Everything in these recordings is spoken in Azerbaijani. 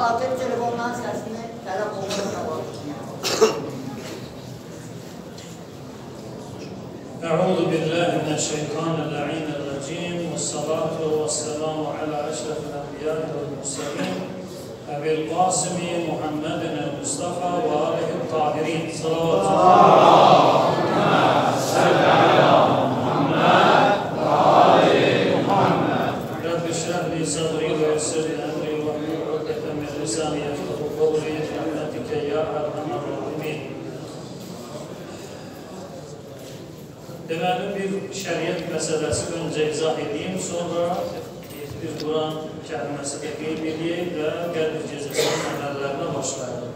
Xatir telefondan səsini tələb olunduğuna baxın. أعوذ بالله من الشيطان اللعين الرجيم والصلاة والسلام على أشرف الأنبياء والمرسلين أبي القاسم محمد المصطفى وآله الطاهرين صلوات الله صل على محمد وآل محمد رب اشرح لي صدري ويسر لي أمري واحلل عقدة من لساني يفقهوا قولي برحمتك يا أرحم الراحمين. Deməli, bir şəriət məsələsi öncə izah edeyim, sonra bir Quran kəlməsi də qeyd edeyim və Qədir Gecəsinin əməllərinə başlayalım.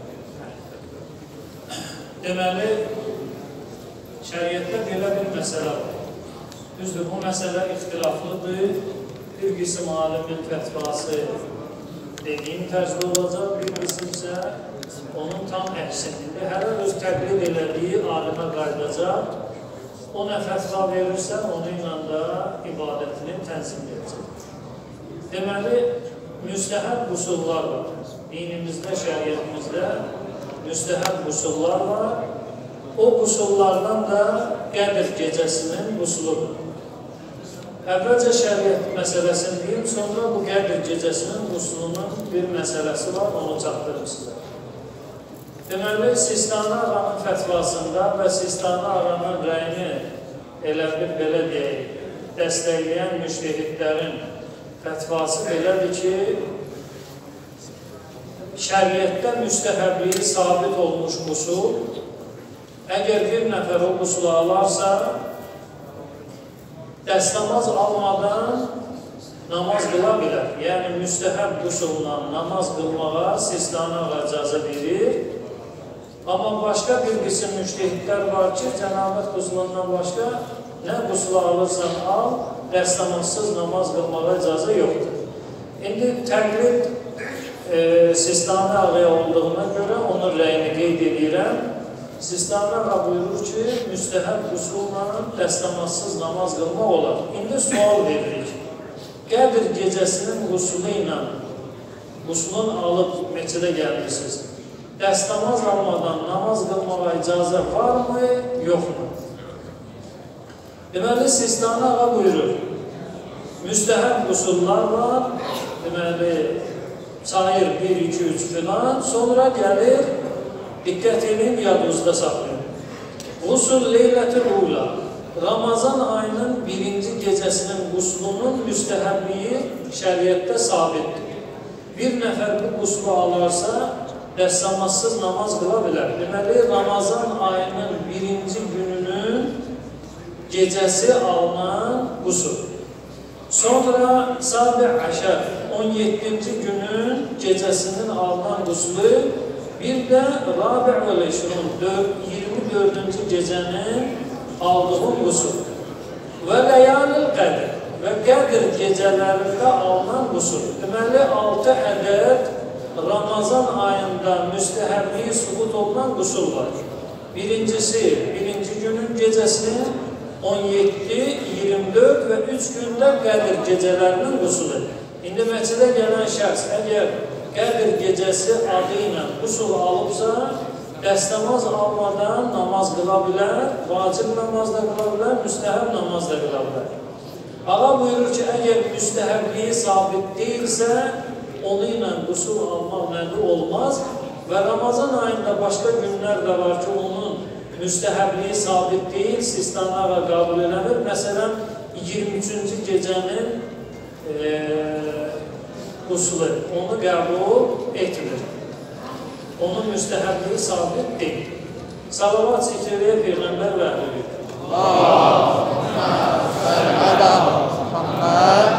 Deməli, şəriətdə belə bir məsələ var. Düzdür, bu məsələ ixtilaflıdır. Bir qism alimin fətvası dediyim tərzdə olacaq, bir qism isə onun tam əksində. Hər öz təqlid elədiyi alimə qaydacaq. O nə fətva verirsə, onunla da ibadətini tənzim edəcək. Deməli, müstəhəb qusullar var. Dinimizdə, şəriətimizdə müstəhəb qusullar var. O qusullardan da Qədir Gecəsinin qusuludur. Əvvəlcə şəriət məsələsini deyim, sonra bu Qədir Gecəsinin qusulunun bir məsələsi var, onu çatdırım sizə. Deməli, Sistani Ağanın fətvasında və Sistani Ağanın rəyini elə bir belə deyək, dəstəkləyən müştəhidlərin fətvası belədir ki, şəriətdə müstəhəbliyi sabit olmuş qusul, əgər bir nəfər o qusulu alarsa, dəstəmaz almadan namaz qıla bilər. Yəni, müstəhəb qusulla namaz qılmağa Sistani Ağa icazə verir. Amma başqa bir qism müştəhidlər var ki, cənabət qusulundan başqa nə qusulu alırsan al, dəstəmazsız namaz qılmağa icazə yoxdur. İndi təqlid Sistani Ağaya olduğuna görə onun rəyini qeyd edirəm. Sistani Ağa buyurur ki, müstəhəb qusulla dəstəmazsız namaz qılmaq olar. İndi sual veririk. Qədir Gecəsinin qusulu ilə qusulun alıb meçidə gəlmişsiniz. Dəstəmaz almadan namaz qılmağa icazə varmı, yoxmu? Deməli, Sistani Ağa buyurur, müstəhəb qusullar var, deməli, sayır 1, 2, 3 filan, sonra gəlir, diqqət edin, yadınızda saxlayın. Qusul Leylət-i Ula, Ramazan ayının 1-ci gecəsinin qusulunun müstəhəbliyi şəriətdə sabitdir. Bir nəfər bu qusulu alarsa, dəstəmazsız namaz qıla bilər. Deməli, Ramazan ayının 1-ci gününün gecəsi alınan qusul. Sonra Sabi Əşər, 17-ci günün gecəsinin alınan qusulu, bir də Rabi'ül İşrun, 24-cü gecənin aldığın qusul. Və Ləyalil Qədir və Qədir gecələrində alınan qusul. Deməli, 6 ədəd Ramazan ayında müstəhəbliyi sübut olunan qusul var. Birincisi, 1-ci günün gecəsinin 17, 24 və 3 gündə Qədir gecələrinin qusulu. İndi məsələ gələn şəxs, əgər Qədir gecəsi adı ilə qusul alıbsa, dəstəmaz almadan namaz qıla bilər, vacib namaz da qıla bilər, müstəhəb namaz da qıla bilər. Ağa buyurur ki, əgər müstəhəbliyi sabit deyilsə, onu ilə qusul almaq nədir olmaz və Ramazan ayında başqa günlər də var ki, onun müstəhəbliyi sabit deyil, Sistani Ağa qəbul eləmir. Məsələn, 23-cü gecənin qusulu, onu qəbul etmir. Onun müstəhəbliyi sabit deyil. Salavat zikriyə Peyğəmbər vəhdədir. Allahümmə səl ələ Muhamməd